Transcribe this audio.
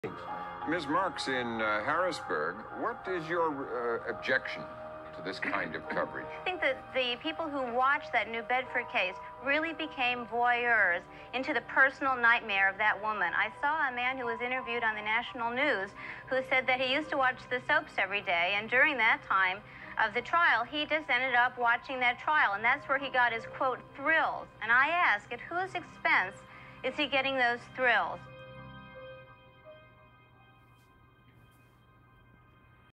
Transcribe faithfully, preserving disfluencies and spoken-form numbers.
Miz Marks, in uh, Harrisburg, what is your uh, objection to this kind of coverage? I think that the people who watched that New Bedford case really became voyeurs into the personal nightmare of that woman. I saw a man who was interviewed on the national news who said that he used to watch the soaps every day, and during that time of the trial, he just ended up watching that trial, and that's where he got his, quote, thrills. And I ask, at whose expense is he getting those thrills?